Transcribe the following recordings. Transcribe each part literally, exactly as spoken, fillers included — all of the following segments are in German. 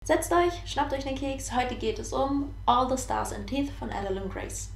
Setzt euch, schnappt euch einen Keks, heute geht es um All the Stars and Teeth von Adalyn Grace.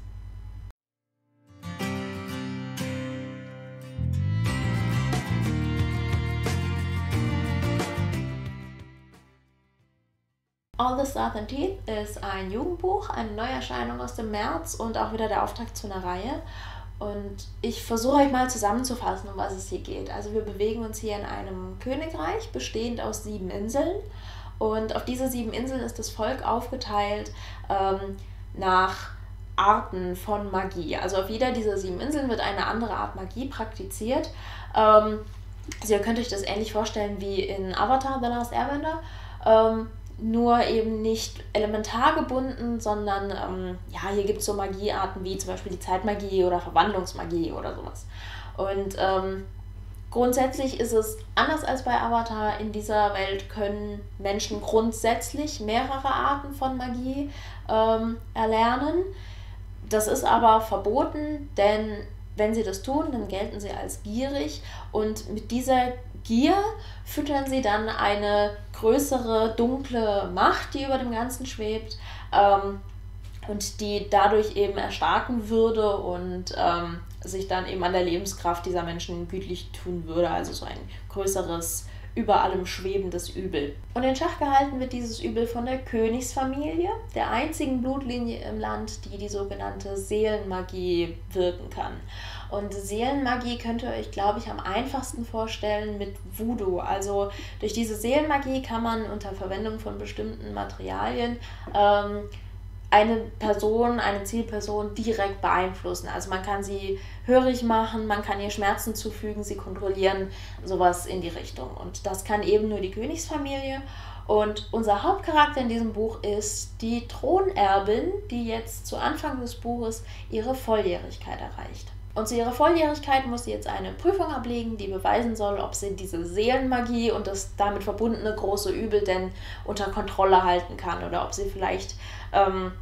All the Stars and Teeth ist ein Jugendbuch, eine Neuerscheinung aus dem März und auch wieder der Auftakt zu einer Reihe. Und ich versuche euch mal zusammenzufassen, um was es hier geht. Also wir bewegen uns hier in einem Königreich, bestehend aus sieben Inseln. Und auf diese sieben Inseln ist das Volk aufgeteilt ähm, nach Arten von Magie. Also auf jeder dieser sieben Inseln wird eine andere Art Magie praktiziert. Ähm, also ihr könnt euch das ähnlich vorstellen wie in Avatar: The Last Airbender. Ähm, nur eben nicht elementar gebunden, sondern ähm, ja, hier gibt es so Magiearten wie zum Beispiel die Zeitmagie oder Verwandlungsmagie oder sowas. Und ähm, grundsätzlich ist es anders als bei Avatar. In dieser Welt können Menschen grundsätzlich mehrere Arten von Magie ähm, erlernen. Das ist aber verboten, denn wenn sie das tun, dann gelten sie als gierig und mit dieser Gier füttern sie dann eine größere, dunkle Macht, die über dem Ganzen schwebt ähm, und die dadurch eben erstarken würde und ähm, sich dann eben an der Lebenskraft dieser Menschen gütlich tun würde, also so ein größeres, über allem schwebendes Übel. Und in Schach gehalten wird dieses Übel von der Königsfamilie, der einzigen Blutlinie im Land, die die sogenannte Seelenmagie wirken kann. Und Seelenmagie könnt ihr euch, glaube ich, am einfachsten vorstellen mit Voodoo. Also durch diese Seelenmagie kann man unter Verwendung von bestimmten Materialien ähm, eine Person, eine Zielperson direkt beeinflussen. Also man kann sie hörig machen, man kann ihr Schmerzen zufügen, sie kontrollieren, sowas in die Richtung. Und das kann eben nur die Königsfamilie. Und unser Hauptcharakter in diesem Buch ist die Thronerbin, die jetzt zu Anfang des Buches ihre Volljährigkeit erreicht. Und zu ihrer Volljährigkeit muss sie jetzt eine Prüfung ablegen, die beweisen soll, ob sie diese Seelenmagie und das damit verbundene große Übel denn unter Kontrolle halten kann oder ob sie vielleicht ähm,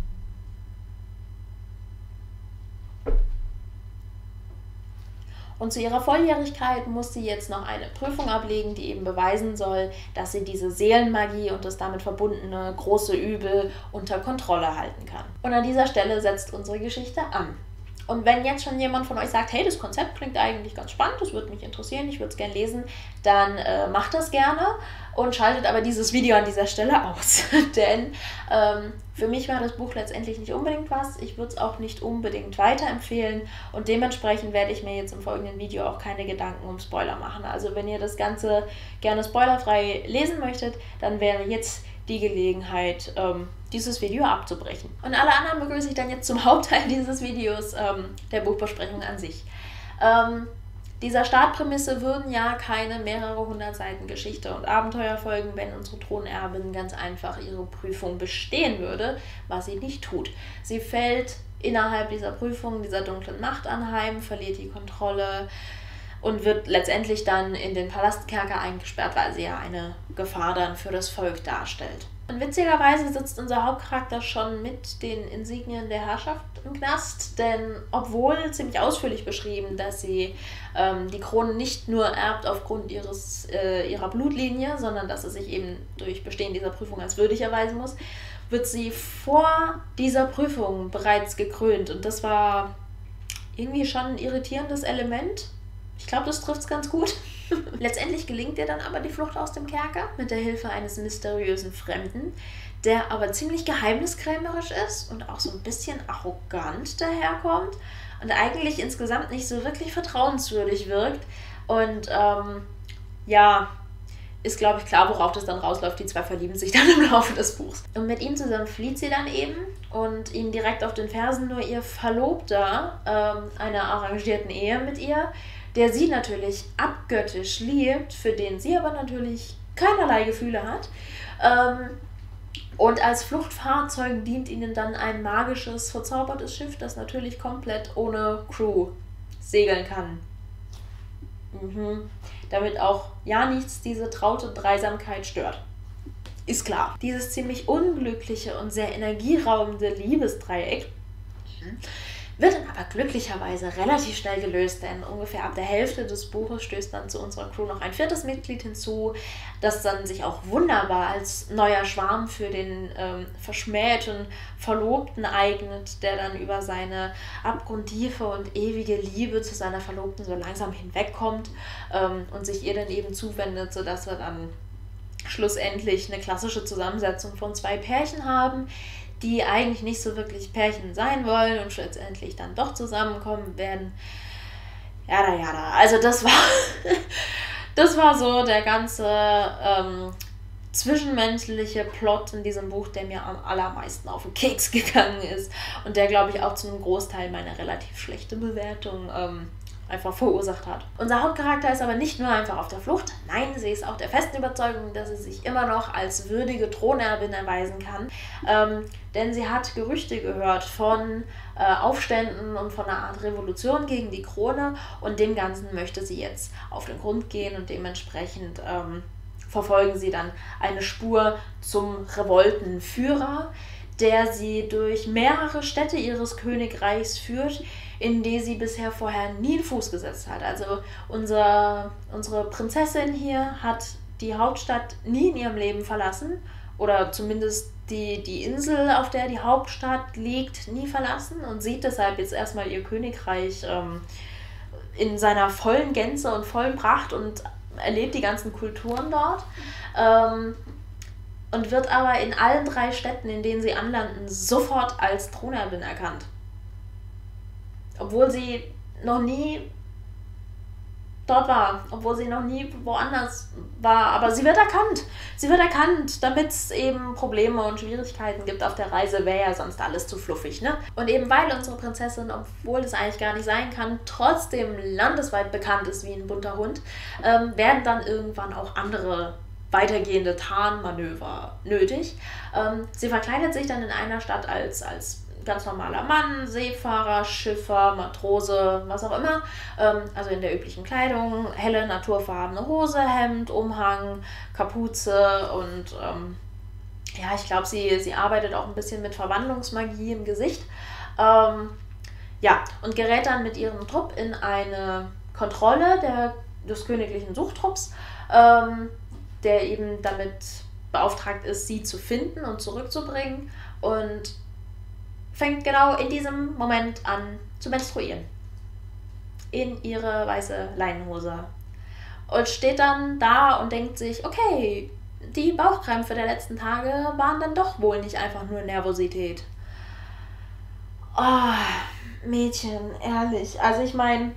Und zu ihrer Volljährigkeit muss sie jetzt noch eine Prüfung ablegen, die eben beweisen soll, dass sie diese Seelenmagie und das damit verbundene große Übel unter Kontrolle halten kann. Und an dieser Stelle setzt unsere Geschichte an. Und wenn jetzt schon jemand von euch sagt, hey, das Konzept klingt eigentlich ganz spannend, das würde mich interessieren, ich würde es gerne lesen, dann äh, macht das gerne und schaltet aber dieses Video an dieser Stelle aus. Denn ähm, für mich war das Buch letztendlich nicht unbedingt was, ich würde es auch nicht unbedingt weiterempfehlen und dementsprechend werde ich mir jetzt im folgenden Video auch keine Gedanken um Spoiler machen. Also wenn ihr das Ganze gerne spoilerfrei lesen möchtet, dann wäre jetzt die Gelegenheit, ähm, dieses Video abzubrechen. Und alle anderen begrüße ich dann jetzt zum Hauptteil dieses Videos, ähm, der Buchbesprechung an sich. Ähm, dieser Startprämisse würden ja keine mehrere hundert Seiten Geschichte und Abenteuer folgen, wenn unsere Thronerbin ganz einfach ihre Prüfung bestehen würde, was sie nicht tut. Sie fällt innerhalb dieser Prüfung dieser dunklen Macht anheim, verliert die Kontrolle und wird letztendlich dann in den Palastkerker eingesperrt, weil sie ja eine Gefahr dann für das Volk darstellt. Und witzigerweise sitzt unser Hauptcharakter schon mit den Insignien der Herrschaft im Knast, denn obwohl ziemlich ausführlich beschrieben, dass sie ähm, die Krone nicht nur erbt aufgrund ihres, äh, ihrer Blutlinie, sondern dass sie sich eben durch Bestehen dieser Prüfung als würdig erweisen muss, wird sie vor dieser Prüfung bereits gekrönt. Und das war irgendwie schon ein irritierendes Element. Ich glaube, das trifft es ganz gut. Letztendlich gelingt ihr dann aber die Flucht aus dem Kerker mit der Hilfe eines mysteriösen Fremden, der aber ziemlich geheimniskrämerisch ist und auch so ein bisschen arrogant daherkommt und eigentlich insgesamt nicht so wirklich vertrauenswürdig wirkt. Und ähm, ja, ist, glaube ich, klar, worauf das dann rausläuft. Die zwei verlieben sich dann im Laufe des Buchs. Und mit ihm zusammen flieht sie dann eben und ihm direkt auf den Fersen nur ihr Verlobter ähm, einer arrangierten Ehe mit ihr, der sie natürlich abgöttisch liebt, für den sie aber natürlich keinerlei Gefühle hat. Ähm, und als Fluchtfahrzeug dient ihnen dann ein magisches, verzaubertes Schiff, das natürlich komplett ohne Crew segeln kann. Mhm. Damit auch ja nichts diese traute Dreisamkeit stört. Ist klar. Dieses ziemlich unglückliche und sehr energieraubende Liebesdreieck wird dann aber glücklicherweise relativ schnell gelöst, denn ungefähr ab der Hälfte des Buches stößt dann zu unserer Crew noch ein viertes Mitglied hinzu, das dann sich auch wunderbar als neuer Schwarm für den ähm, verschmähten Verlobten eignet, der dann über seine abgrundtiefe und ewige Liebe zu seiner Verlobten so langsam hinwegkommt ähm, und sich ihr dann eben zuwendet, sodass wir dann schlussendlich eine klassische Zusammensetzung von zwei Pärchen haben, die eigentlich nicht so wirklich Pärchen sein wollen und schlussendlich dann doch zusammenkommen werden. Jada, jada. Also das war, das war so der ganze ähm, zwischenmenschliche Plot in diesem Buch, der mir am allermeisten auf den Keks gegangen ist und der, glaube ich, auch zu einem Großteil meine relativ schlechte Bewertung ähm, einfach verursacht hat. Unser Hauptcharakter ist aber nicht nur einfach auf der Flucht, nein, sie ist auch der festen Überzeugung, dass sie sich immer noch als würdige Thronerbin erweisen kann, ähm, denn sie hat Gerüchte gehört von äh, Aufständen und von einer Art Revolution gegen die Krone und dem Ganzen möchte sie jetzt auf den Grund gehen und dementsprechend ähm, verfolgen sie dann eine Spur zum Revoltenführer, der sie durch mehrere Städte ihres Königreichs führt, in die sie bisher vorher nie einen Fuß gesetzt hat. Also unser, unsere Prinzessin hier hat die Hauptstadt nie in ihrem Leben verlassen oder zumindest die, die Insel, auf der die Hauptstadt liegt, nie verlassen und sieht deshalb jetzt erstmal ihr Königreich ähm, in seiner vollen Gänze und vollen Pracht und erlebt die ganzen Kulturen dort. Ähm, und wird aber in allen drei Städten, in denen sie anlanden, sofort als Thronerbin erkannt. Obwohl sie noch nie dort war, obwohl sie noch nie woanders war, aber sie wird erkannt. Sie wird erkannt, damit es eben Probleme und Schwierigkeiten gibt auf der Reise, wäre ja sonst alles zu fluffig, ne? Und eben weil unsere Prinzessin, obwohl das eigentlich gar nicht sein kann, trotzdem landesweit bekannt ist wie ein bunter Hund, ähm, werden dann irgendwann auch andere weitergehende Tarnmanöver nötig. Ähm, sie verkleidet sich dann in einer Stadt als, als ganz normaler Mann, Seefahrer, Schiffer, Matrose, was auch immer. Ähm, also in der üblichen Kleidung, helle, naturfarbene Hose, Hemd, Umhang, Kapuze und ähm, ja, ich glaube, sie, sie arbeitet auch ein bisschen mit Verwandlungsmagie im Gesicht. Ähm, ja, und gerät dann mit ihrem Trupp in eine Kontrolle der, des königlichen Suchtrupps, ähm, der eben damit beauftragt ist, sie zu finden und zurückzubringen und fängt genau in diesem Moment an zu menstruieren. In ihre weiße Leinenhose. Und steht dann da und denkt sich, okay, die Bauchkrämpfe der letzten Tage waren dann doch wohl nicht einfach nur Nervosität. Oh, Mädchen, ehrlich. Also ich meine,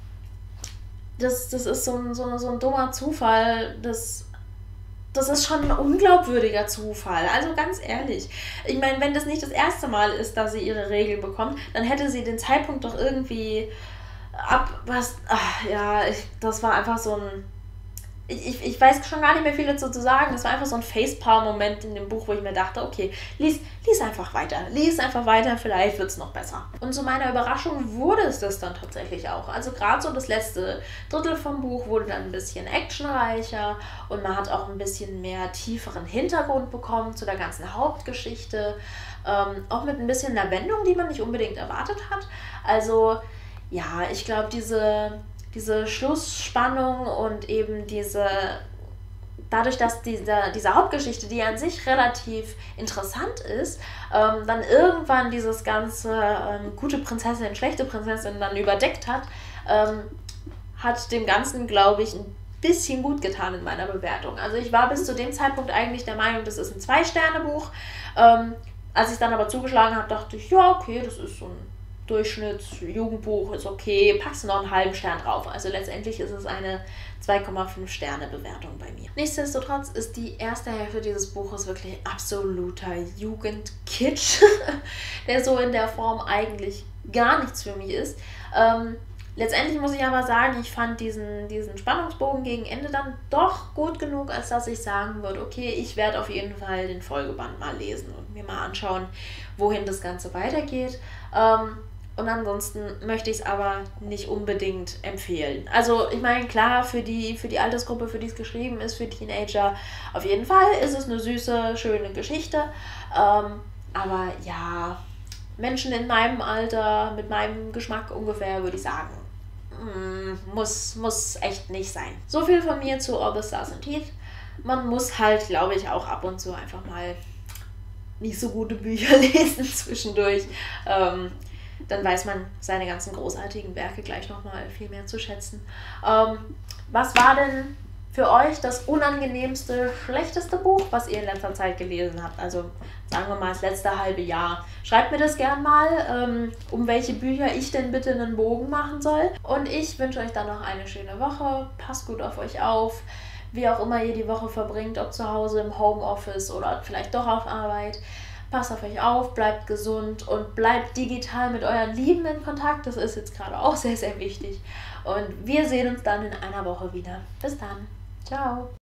das, das ist so ein, so, ein, so ein dummer Zufall, das... Das ist schon ein unglaubwürdiger Zufall. Also ganz ehrlich. Ich meine, wenn das nicht das erste Mal ist, dass sie ihre Regel bekommt, dann hätte sie den Zeitpunkt doch irgendwie ab... was ach, ja, ich, das war einfach so ein... Ich, ich weiß schon gar nicht mehr viel dazu zu sagen. Das war einfach so ein Facepalm-Moment in dem Buch, wo ich mir dachte, okay, lies, lies einfach weiter. Lies einfach weiter, vielleicht wird es noch besser. Und zu meiner Überraschung wurde es das dann tatsächlich auch. Also gerade so das letzte Drittel vom Buch wurde dann ein bisschen actionreicher und man hat auch ein bisschen mehr tieferen Hintergrund bekommen zu der ganzen Hauptgeschichte. Ähm, auch mit ein bisschen einer Wendung, die man nicht unbedingt erwartet hat. Also ja, ich glaube, diese... diese Schlussspannung und eben diese, dadurch, dass diese, diese Hauptgeschichte, die an sich relativ interessant ist, ähm, dann irgendwann dieses ganze ähm, gute Prinzessin, schlechte Prinzessin dann überdeckt hat, ähm, hat dem Ganzen, glaube ich, ein bisschen gut getan in meiner Bewertung. Also ich war bis zu dem Zeitpunkt eigentlich der Meinung, das ist ein Zwei-Sterne-Buch. Ähm, als ich es dann aber zugeschlagen habe, dachte ich, ja, okay, das ist so ein Durchschnitts-Jugendbuch, ist okay, packst du noch einen halben Stern drauf. Also letztendlich ist es eine zwei Komma fünf Sterne Bewertung bei mir. Nichtsdestotrotz ist die erste Hälfte dieses Buches wirklich absoluter Jugendkitsch, der so in der Form eigentlich gar nichts für mich ist. Ähm, letztendlich muss ich aber sagen, ich fand diesen, diesen Spannungsbogen gegen Ende dann doch gut genug, als dass ich sagen würde, okay, ich werde auf jeden Fall den Folgeband mal lesen und mir mal anschauen, wohin das Ganze weitergeht. Ähm, Und ansonsten möchte ich es aber nicht unbedingt empfehlen. Also ich meine, klar, für die, für die Altersgruppe, für die es geschrieben ist, für Teenager, auf jeden Fall ist es eine süße, schöne Geschichte. Ähm, aber ja, Menschen in meinem Alter, mit meinem Geschmack ungefähr, würde ich sagen, mm, muss, muss echt nicht sein. So viel von mir zu All the Stars and Teeth. Man muss halt, glaube ich, auch ab und zu einfach mal nicht so gute Bücher lesen zwischendurch. Ähm, dann weiß man seine ganzen großartigen Werke gleich nochmal viel mehr zu schätzen. Ähm, was war denn für euch das unangenehmste, schlechteste Buch, was ihr in letzter Zeit gelesen habt? Also sagen wir mal das letzte halbe Jahr. Schreibt mir das gern mal, ähm, um welche Bücher ich denn bitte einen Bogen machen soll. Und ich wünsche euch dann noch eine schöne Woche. Passt gut auf euch auf. Wie auch immer ihr die Woche verbringt, ob zu Hause im Homeoffice oder vielleicht doch auf Arbeit. Passt auf euch auf, bleibt gesund und bleibt digital mit euren Lieben in Kontakt. Das ist jetzt gerade auch sehr, sehr wichtig. Und wir sehen uns dann in einer Woche wieder. Bis dann. Ciao.